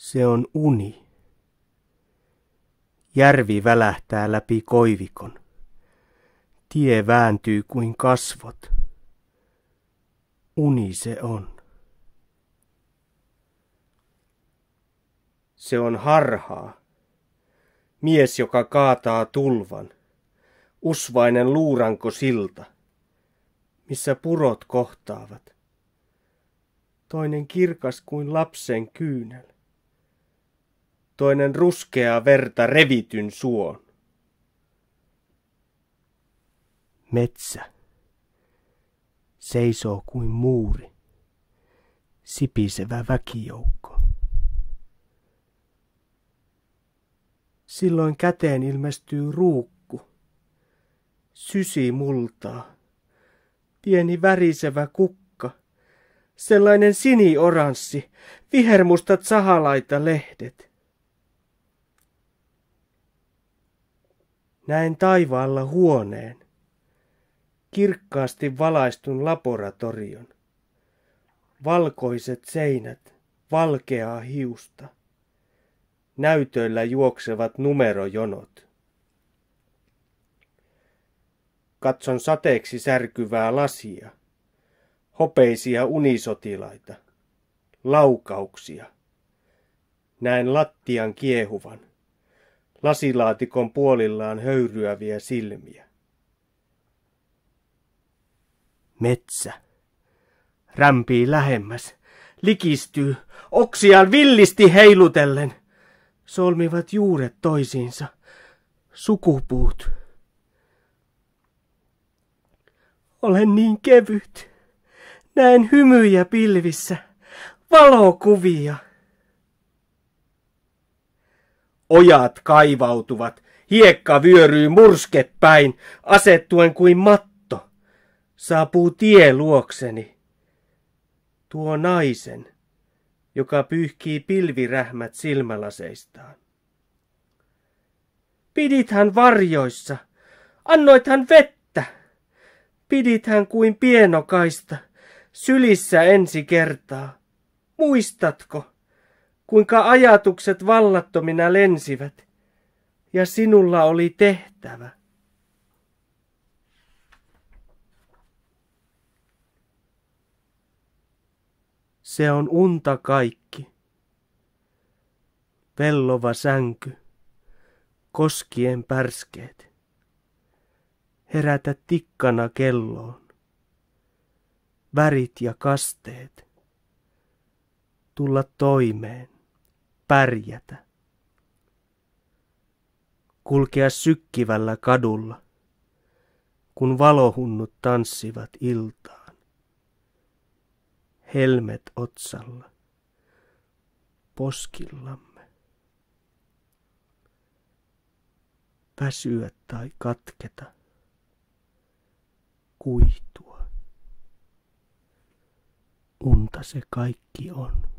Se on uni. Järvi välähtää läpi koivikon. Tie vääntyy kuin kasvot. Uni se on. Se on harhaa. Mies, joka kaataa tulvan. Usvainen luuranko silta, missä purot kohtaavat. Toinen kirkas kuin lapsen kyynel. Toinen ruskeaa verta revityn suon. Metsä seisoo kuin muuri, sipisevä väkijoukko. Silloin käteen ilmestyy ruukku, sysi multaa, pieni värisevä kukka, sellainen sinioranssi, vihermustat sahalaita lehdet. Näen taivaalla huoneen, kirkkaasti valaistun laboratorion. Valkoiset seinät, valkeaa hiusta. Näytöillä juoksevat numerojonot. Katson sateeksi särkyvää lasia, hopeisia unisotilaita, laukauksia. Näen lattian kiehuvan, lasilaatikon puolillaan höyryäviä silmiä. Metsä rämpii lähemmäs, likistyy, oksiaan villisti heilutellen. Solmivat juuret toisiinsa, sukupuut. Olen niin kevyt. Näen hymyjä pilvissä, valokuvia. Ojat kaivautuvat, hiekka vyöryy murskepäin, asettuen kuin matto. Saapuu tie luokseni. Tuo naisen, joka pyyhkii pilvirähmät silmälaseistaan. Pidithän varjoissa, annoithan vettä. Pidithän kuin pienokaista, sylissä ensi kertaa. Muistatko, kuinka ajatukset vallattomina lensivät, ja sinulla oli tehtävä? Se on unta kaikki. Vellova sänky, koskien pärskeet. Herätä tikkana kelloon. Värit ja kasteet. Tulla toimeen, pärjätä. Kulkea sykkivällä kadulla, kun valohunnut tanssivat iltaan. Helmet otsalla, poskillamme. Väsyä tai katketa, kuihtua. Unta se kaikki on.